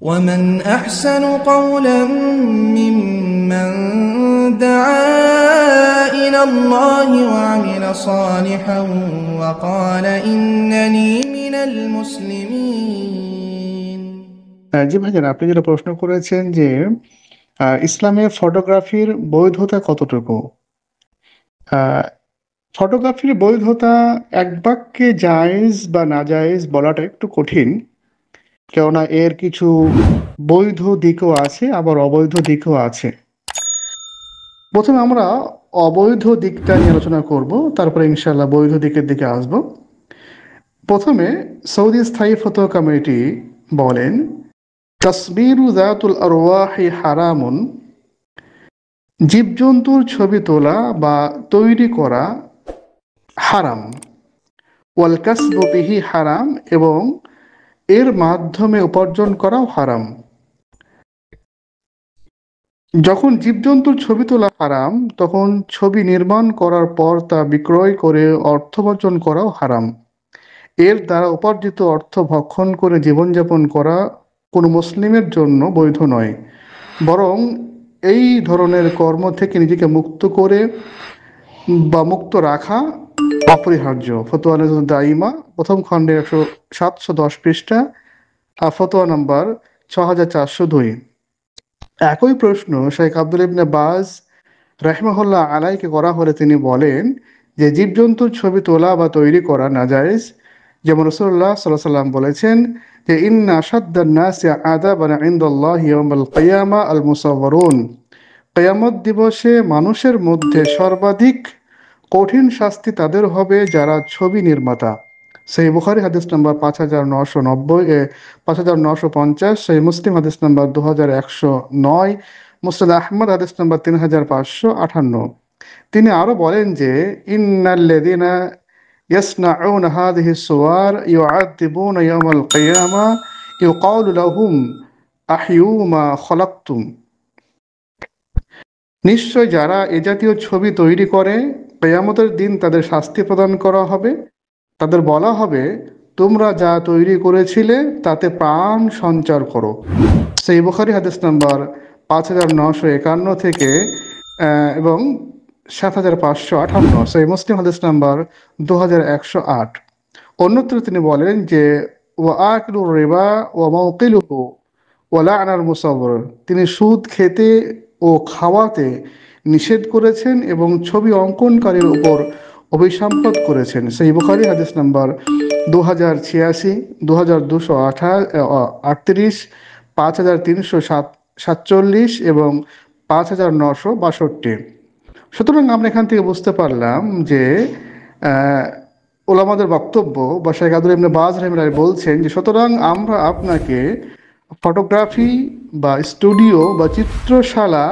ومن أحسن قولا ممن دعا إلى الله وعمل صالحا وقال إنني من المسلمين। জি ভাইজান, আপনি যেটা প্রশ্ন করেছেন যে ইসলামে ফটোগ্রাফির বৈধতা কতটুকু। আহ, ফটোগ্রাফির বৈধতা এক বাক্যে জায়েজ বা নাজায়েজ বলাটা একটু কঠিন, কেননা এর কিছু বৈধ দিকও আছে আবার অবৈধ দিকও আছে। প্রথমে আমরা অবৈধ দিকটা নিয়ে আলোচনা করব, তারপরে ইনশাল্লাহ বৈধ দিকের দিকে আসব। প্রথমে সৌদি স্থায়ী ফতোয়া কমিটি বলেন, তাসবিরু যাতুল আরওয়াহি হারামুন, জীবজন্তুর ছবি তোলা বা তৈরি করা হারাম। ওয়াল কাসবু বিহি হারাম, এবং এর মাধ্যমে উপার্জন করাও হারাম। যখন জীবজন্তুর ছবি তোলা হারাম, তখন ছবি নির্মাণ করার পর তা বিক্রয় করে অর্থোপার্জন করাও হারাম। এর দ্বারা উপার্জিত অর্থ ভক্ষণ করে জীবনযাপন করা কোনো মুসলিমের জন্য বৈধ নয়, বরং এই ধরনের কর্ম থেকে নিজেকে মুক্ত করে বা মুক্ত রাখা অপরিহার্য। ফতোয়া নজরুল দাইমা, প্রথম খণ্ডে 710 পৃষ্ঠা, ফতোয়া নাম্বার 6402। একই প্রশ্ন শেখ আব্দুল ইবনে বাজ রাহিমাহুল্লাহ আলাইকে করা হলে তিনি বলেন যে জীবজন্তুর ছবি তোলা বা তৈরি করা নাজায়েজ, যেমন রাসূলুল্লাহ সাল্লাল্লাহু আলাইহি ওয়াসাল্লাম বলেছেন যে ইন্না আশাদ্দান নাসি আযাবান ইনদাল্লাহি ইয়াওমাল কিয়ামা আল মুসাওয়ারুন, কিয়ামত দিবসে মানুষের মধ্যে সর্বাধিক কঠিন শাস্তি তাদের হবে যারা ছবি নির্মাতা। সেই বুখারী হাদিস নাম্বার 5990, 5950, সেই মুসলিম হাদিস নাম্বার 2109, মুসনাদ আহমদ হাদিস নাম্বার 3558। তিনি আরো বলেন যে ইন্নাল্লাযীনা ইয়াসনাউনা হাযিহি সুওয়ার ইউআযিবুনা ইয়াওমাল কিয়ামা ইউকালু লাহুম আহইউ মা খলাকতুম, নিশ্চয় যারা এ জাতীয় ছবি তৈরি করে কিয়ামতের দিন তাদের শাস্তি প্রদান করা হবে। তাদের বলা হবে, তোমরা যা তৈরি করেছিলে তাতে প্রাণ সঞ্চার করো। সেই বুখারী হাদিস নাম্বার 5951 থেকে এবং 7558, সেই মুসলিম হাদিস নাম্বার 2108। অন্যত্র তিনি বলেন যে ওয়া আকিলুর রিবা ওয়া মাওকিলুহু ওয়া লা'নাল মুসাওৱির, তিনি সুদ খেতে ও খাওয়াতে নিষেধ করেছেন এবং ছবি অঙ্কনকারীর উপর অভিসম্পাত করেছেন। সেই বুখারী হাদিস নাম্বার 2086, 2238, 5347 এবং 5962। সুতরাং আমরা এখান থেকে বুঝতে পারলাম যে ওলামাদের বক্তব্য বা শেখ আব্দুল ইবনে বাজ রাহিমাহুল্লাহ বলছেন যে সুতরাং আমরা আপনাকে ফটোগ্রাফি বা স্টুডিও বা চিত্রশালা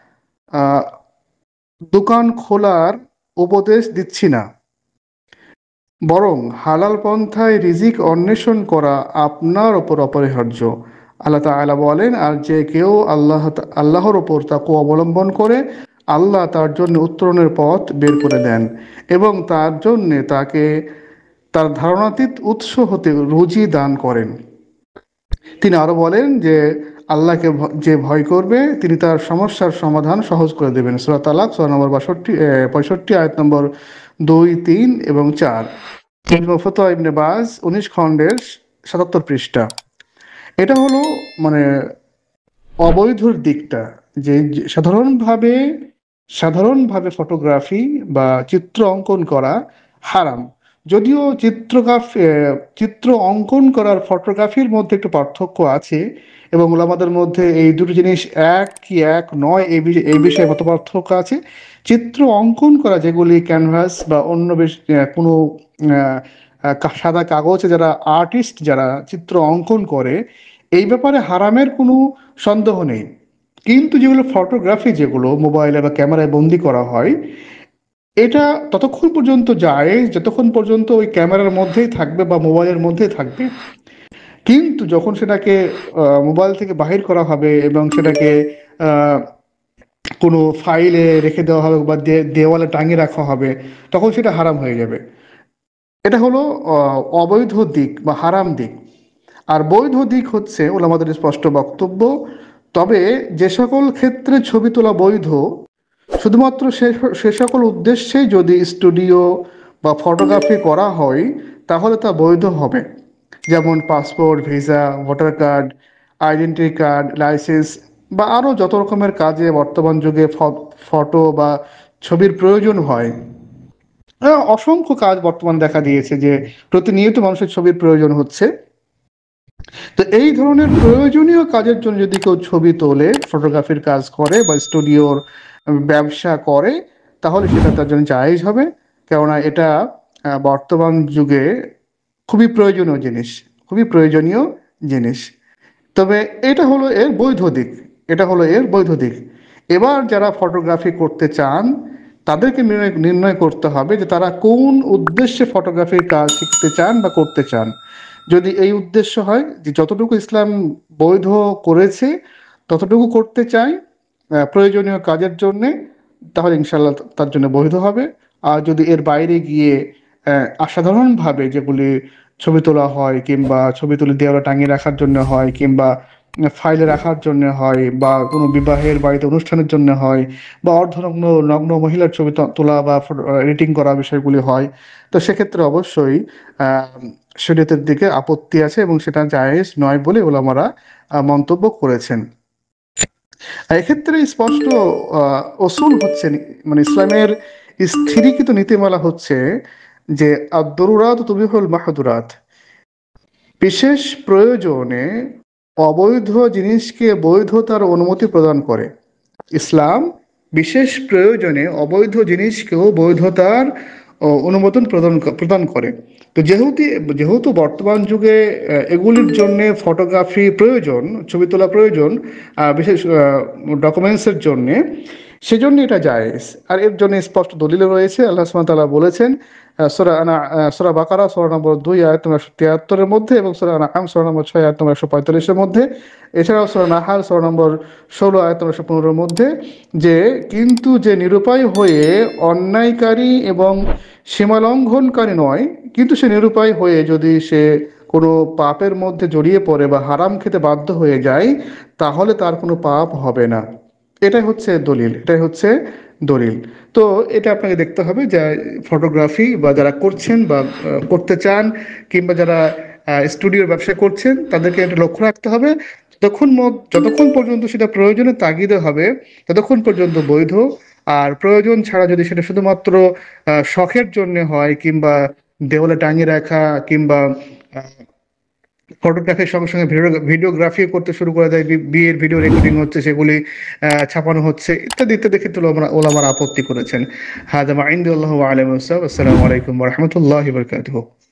দোকান খোলার উপদেশ দিচ্ছি না, বরং হালাল পন্থায় রিজিক অন্বেষণ করা আপনার ওপর অপরিহার্য। আল্লাহ তাআলা বলেন, আর যে কেউ আল্লাহর ওপর তাকওয়া অবলম্বন করে আল্লাহ তার জন্য উত্তরণের পথ বের করে দেন এবং তার জন্য তাকে তার ধারণাতীত উৎস হতে রুজি দান করেন। তিনি আরো বলেন যে আল্লাহকে যে ভয় করবে তিনি তার সমস্যার সমাধান সহজ করে দেবেন। সূরা তালাক সূরা নম্বর 65 আয়াত নম্বর 2, 3 এবং 4। ফতোয়া ইবনে বাজ 19 খণ্ডের 77 পৃষ্ঠা। এটা হলো মানে অবৈধর দিকটা, যে সাধারণভাবে ফটোগ্রাফি বা চিত্র অঙ্কন করা হারাম। যদিও চিত্র অঙ্কন করার ফটোগ্রাফির মধ্যে একটু পার্থক্য আছে এবং ওলামাদের মধ্যে এই দুটো জিনিস এক কি এক নয় এই বিষয়ে মত পার্থক্য আছে। চিত্র অঙ্কন করা, যেগুলি ক্যানভাস বা অন্য কোনো সাদা কাগজে যারা আর্টিস্ট যারা চিত্র অঙ্কন করে, এই ব্যাপারে হারামের কোনো সন্দেহ নেই। কিন্তু যেগুলো ফটোগ্রাফি, যেগুলো মোবাইলে বা ক্যামেরায় বন্দি করা হয়, এটা ততক্ষণ পর্যন্ত যায় যতক্ষণ পর্যন্ত ওই ক্যামেরার মধ্যেই থাকবে বা মোবাইলের মধ্যেই থাকবে। কিন্তু যখন সেটাকে মোবাইল থেকে বাহির করা হবে এবং সেটাকে আহ, কোনো ফাইলে রেখে দেওয়া হবে বা দেওয়ালে টাঙিয়ে রাখা হবে, তখন সেটা হারাম হয়ে যাবে। এটা হলো অবৈধ দিক বা হারাম দিক। আর বৈধ দিক হচ্ছে ওলামাদের স্পষ্ট বক্তব্য, তবে যে সকল ক্ষেত্রে ছবি তোলা বৈধ শুধুমাত্র সে সকল উদ্দেশ্যেই যদি স্টুডিও বা ফটোগ্রাফি করা হয় তাহলে তা বৈধ হবে। যেমন passport, visa, voter card, identity card, licence বা আরও যত রকমের কাজে বর্তমান যুগে ফটো বা ছবির প্রয়োজন হয়। অসংখ্য কাজ বর্তমান দেখা দিয়েছে যে প্রতিনিয়ত মানুষের ছবির প্রয়োজন হচ্ছে। তো এই ধরনের প্রয়োজনীয় কাজের জন্য যদি কেউ ছবি তোলে, ফটোগ্রাফির কাজ করে বা স্টুডিওর ব্যবসা করে, তাহলে সেটা তার জন্য জায়েজ হবে। কেননা এটা বর্তমান যুগে খুবই প্রয়োজনীয় জিনিস, খুবই প্রয়োজনীয় জিনিস। তবে এটা হলো এর বৈধ দিক, এটা হলো এর বৈধ দিক। এবার যারা ফটোগ্রাফি করতে চান তাদেরকে নির্ণয় করতে হবে যে তারা কোন উদ্দেশ্যে ফটোগ্রাফির কাজ শিখতে চান বা করতে চান। যদি এই উদ্দেশ্য হয় যে যতটুকু ইসলাম বৈধ করেছে ততটুকু করতে চাই প্রয়োজনীয় কাজের জন্যে, তাহলে ইনশাল্লাহ তার জন্য বৈধ হবে। আর যদি এর বাইরে গিয়ে অসাধারণভাবে যেগুলি ছবি তোলা হয় কিংবা ছবি তুলে দেওয়ালে টাঙিয়ে রাখার জন্য হয় কিংবা ফাইলে রাখার জন্য হয় বা কোনো বিবাহের বাড়িতে অনুষ্ঠানের জন্য হয় বা অর্ধনগ্ন নগ্ন মহিলার ছবি তোলা বা এডিটিং করা বিষয়গুলি হয়, তো সেক্ষেত্রে অবশ্যই শরীয়তের দিকে আপত্তি আছে এবং সেটা জায়েজ নয় বলে ওলামারা মন্তব্য করেছেন। এক্ষেত্রে স্পষ্ট অসুল হচ্ছে, মানে ইসলামের স্থিরীকৃত নীতিমালা হচ্ছে যে আদ-দরুরাত তুবিহুল মাহদুরাত, বিশেষ প্রয়োজনে অবৈধ জিনিসকে বৈধতার অনুমতি প্রদান করে। ইসলাম বিশেষ প্রয়োজনে অবৈধ জিনিসকেও বৈধতার অনুমোদন প্রদান করে। তো যেহেতু যেহেতু বর্তমান যুগে এগুলির জন্য ফটোগ্রাফি প্রয়োজন, ছবি তোলা প্রয়োজন, বিশেষ ডকুমেন্টসের জন্যে, সেজন্য এটা জায়েজ। আর এর জন্য স্পষ্ট দলিল রয়েছে। আল্লাহ সুবহানাহু ওয়া তাআলা বলেছেন সূরা বাকারা সূরা নম্বর 2 আয়াত নম্বর 173 এর মধ্যে এবং সূরা আনআম সূরা নম্বর 6 আয়াত নম্বর 145 এর মধ্যে, এছাড়াও সূরা নাহাল সূরা নম্বর 16 আয়াত নম্বর 115 এর মধ্যে, যে কিন্তু যে নিরুপায় হয়ে অন্যায়কারী এবং সীমালঙ্ঘনকারী নয়, কিন্তু সে নিরুপায় হয়ে যদি সে কোনো পাপের মধ্যে জড়িয়ে পড়ে বা হারাম খেতে বাধ্য হয়ে যায়, তাহলে তার কোনো পাপ হবে না। এটাই হচ্ছে দলিল, এটাই হচ্ছে দলিল। তো এটা আপনাকে দেখতে হবে যে ফটোগ্রাফি বা যারা করছেন বা করতে চান কিংবা যারা স্টুডিওর ব্যবসা করছেন তাদেরকে এটা লক্ষ্য রাখতে হবে। যতক্ষণ পর্যন্ত সেটা প্রয়োজনের তাগিদে হবে ততক্ষণ পর্যন্ত বৈধ। আর প্রয়োজন ছাড়া যদি সেটা শুধুমাত্র শখের জন্য হয় কিংবা দেওয়ালে টাঙিয়ে রাখা কিংবা ফটোগ্রাফির সঙ্গে সঙ্গে ভিডিওগ্রাফি করতে শুরু করে দেয়, বিয়ের ভিডিও রেকর্ডিং হচ্ছে, সেগুলি ছাপানো হচ্ছে ইত্যাদি ইত্যাদি ক্ষেত্রে ওলামারা আপত্তি করেছেন। হাযা মা ইনদাল্লাহি ওয়া আলাইহি ওয়াসাল্লাম। আসসালামু আলাইকুম ওয়া রাহমাতুল্লাহি ওয়া বারাকাতুহু।